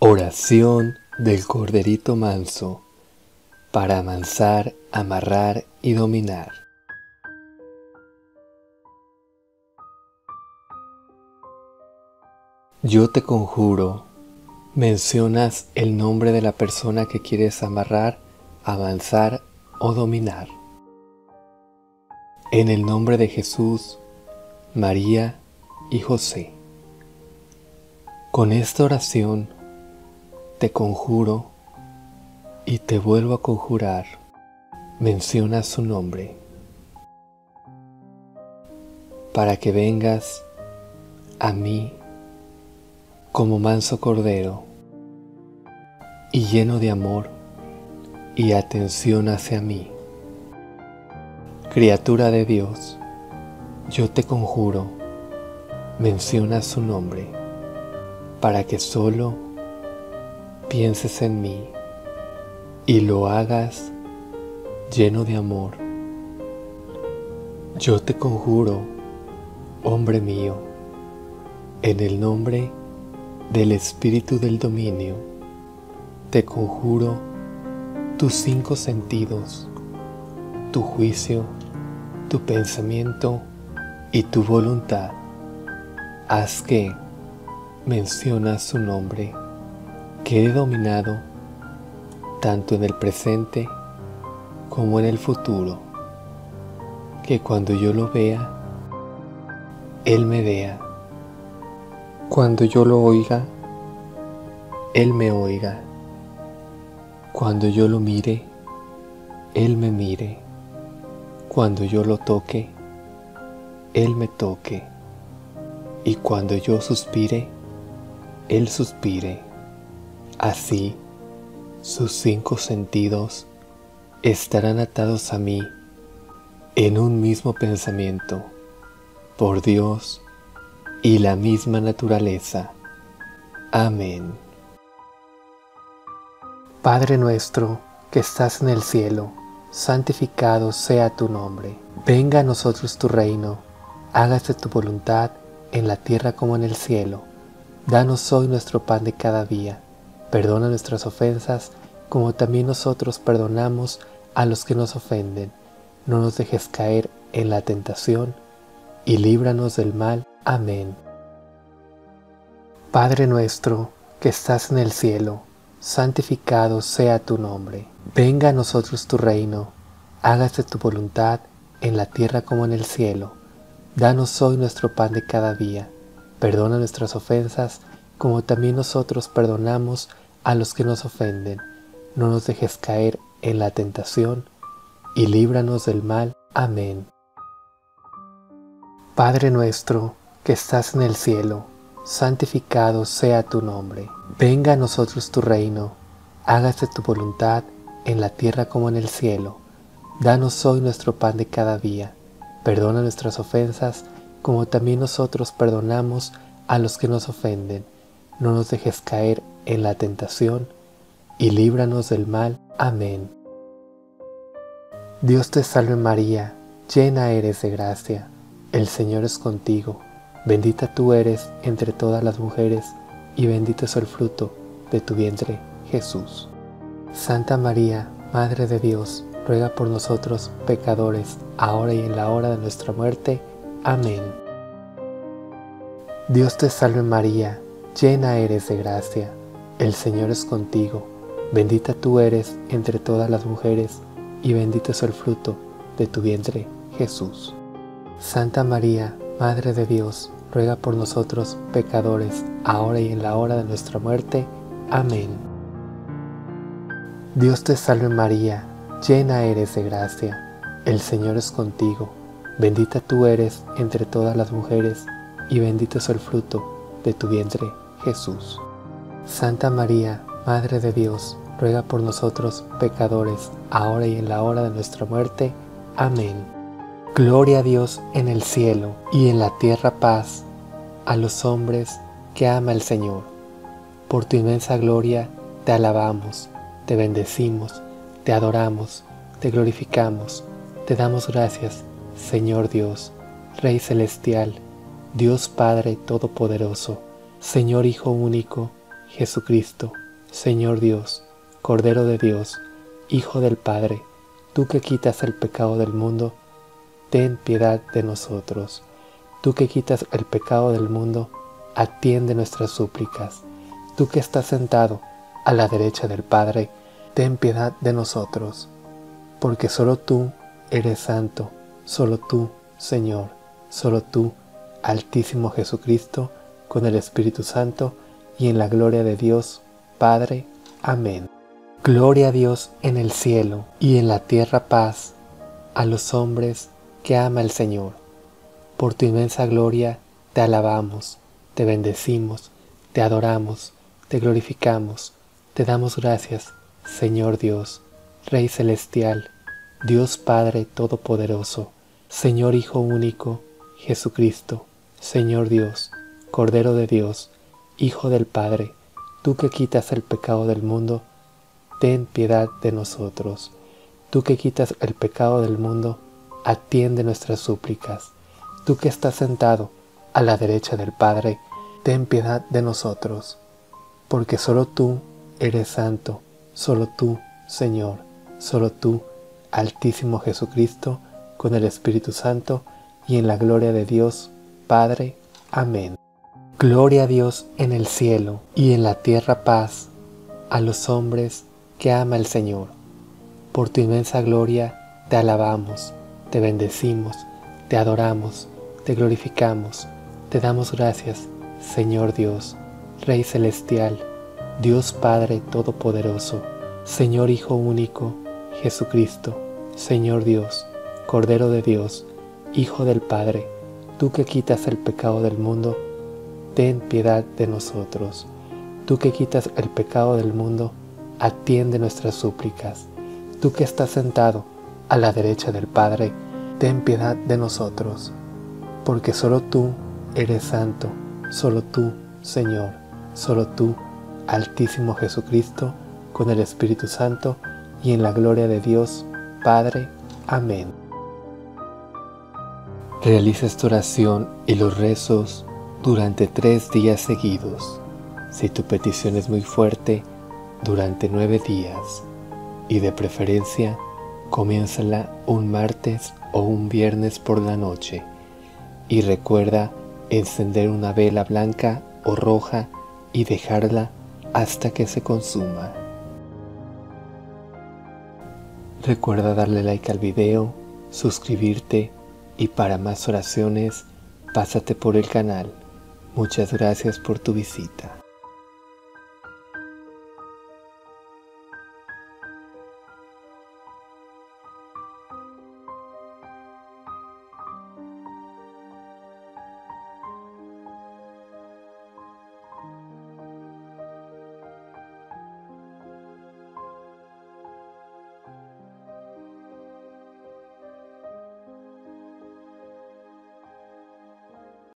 Oración del Corderito Manso para amansar, amarrar y dominar. Yo te conjuro, mencionas el nombre de la persona que quieres amarrar, amansar o dominar. En el nombre de Jesús, María y José. Con esta oración te conjuro y te vuelvo a conjurar. Menciona su nombre para que vengas a mí como manso cordero y lleno de amor y atención hacia mí. Criatura de Dios, yo te conjuro, menciona su nombre para que solo pienses en mí y lo hagas lleno de amor. Yo te conjuro, hombre mío, en el nombre del Espíritu del Dominio, te conjuro tus 5 sentidos, tu juicio, tu pensamiento y tu voluntad. Haz que mencionas su nombre, quede dominado tanto en el presente como en el futuro, que cuando yo lo vea, Él me vea, cuando yo lo oiga, Él me oiga, cuando yo lo mire, Él me mire, cuando yo lo toque, Él me toque, y cuando yo suspire, Él suspire. Así, sus 5 sentidos estarán atados a mí en un mismo pensamiento, por Dios y la misma naturaleza. Amén. Padre nuestro que estás en el cielo, santificado sea tu nombre. Venga a nosotros tu reino, hágase tu voluntad en la tierra como en el cielo. Danos hoy nuestro pan de cada día. Perdona nuestras ofensas, como también nosotros perdonamos a los que nos ofenden. No nos dejes caer en la tentación, y líbranos del mal. Amén. Padre nuestro, que estás en el cielo, santificado sea tu nombre. Venga a nosotros tu reino, hágase tu voluntad en la tierra como en el cielo. Danos hoy nuestro pan de cada día. Perdona nuestras ofensas, como también nosotros perdonamos a los que nos ofenden. No nos dejes caer en la tentación, y líbranos del mal. Amén. Padre nuestro, que estás en el cielo, santificado sea tu nombre. Venga a nosotros tu reino, hágase tu voluntad en la tierra como en el cielo. Danos hoy nuestro pan de cada día. Perdona nuestras ofensas, como también nosotros perdonamos a los que nos ofenden. No nos dejes caer en la tentación, y líbranos del mal. Amén. Dios te salve María, llena eres de gracia, el Señor es contigo. Bendita tú eres entre todas las mujeres, y bendito es el fruto de tu vientre, Jesús. Santa María, Madre de Dios, ruega por nosotros pecadores, ahora y en la hora de nuestra muerte. Amén. Dios te salve María, llena eres de gracia, el Señor es contigo. Bendita tú eres entre todas las mujeres, y bendito es el fruto de tu vientre, Jesús. Santa María, Madre de Dios, ruega por nosotros pecadores, ahora y en la hora de nuestra muerte. Amén. Dios te salve María, llena eres de gracia, el Señor es contigo. Bendita tú eres entre todas las mujeres, y bendito es el fruto de tu vientre, Jesús. Santa María, Madre de Dios, ruega por nosotros pecadores, ahora y en la hora de nuestra muerte. Amén. Gloria a Dios en el cielo, y en la tierra paz a los hombres que ama el Señor. Por tu inmensa gloria te alabamos, te bendecimos, te adoramos, te glorificamos, te damos gracias, Señor Dios, Rey celestial, Dios Padre Todopoderoso, Señor Hijo único, Jesucristo, Señor Dios, Cordero de Dios, Hijo del Padre, tú que quitas el pecado del mundo, ten piedad de nosotros. Tú que quitas el pecado del mundo, atiende nuestras súplicas. Tú que estás sentado a la derecha del Padre, ten piedad de nosotros. Porque solo tú eres santo, solo tú, Señor, solo tú, Altísimo Jesucristo, con el Espíritu Santo, y en la gloria de Dios, Padre. Amén. Gloria a Dios en el cielo, y en la tierra paz, a los hombres que ama el Señor. Por tu inmensa gloria te alabamos, te bendecimos, te adoramos, te glorificamos, te damos gracias, Señor Dios, Rey Celestial, Dios Padre Todopoderoso, Señor Hijo único, Jesucristo, Señor Dios, Cordero de Dios, Hijo del Padre, tú que quitas el pecado del mundo, ten piedad de nosotros. Tú que quitas el pecado del mundo, atiende nuestras súplicas. Tú que estás sentado a la derecha del Padre, ten piedad de nosotros. Porque solo tú eres santo, solo tú, Señor, solo tú, Altísimo Jesucristo, con el Espíritu Santo, y en la gloria de Dios, Padre. Amén. Gloria a Dios en el cielo, y en la tierra paz, a los hombres que ama el Señor. Por tu inmensa gloria te alabamos, te bendecimos, te adoramos, te glorificamos, te damos gracias, Señor Dios, Rey Celestial, Dios Padre Todopoderoso, Señor Hijo único, Jesucristo, Señor Dios, Cordero de Dios, Hijo del Padre, tú que quitas el pecado del mundo, ten piedad de nosotros. Tú que quitas el pecado del mundo, atiende nuestras súplicas. Tú que estás sentado a la derecha del Padre, ten piedad de nosotros. Porque solo tú eres santo, solo tú, Señor, solo tú, Altísimo Jesucristo, con el Espíritu Santo, y en la gloria de Dios, Padre. Amén. Realiza esta oración y los rezos durante 3 días seguidos. Si tu petición es muy fuerte, durante 9 días. Y de preferencia, comiénzala un martes o un viernes por la noche. Y recuerda encender una vela blanca o roja y dejarla hasta que se consuma. Recuerda darle like al video, suscribirte y para más oraciones, pásate por el canal. Muchas gracias por tu visita.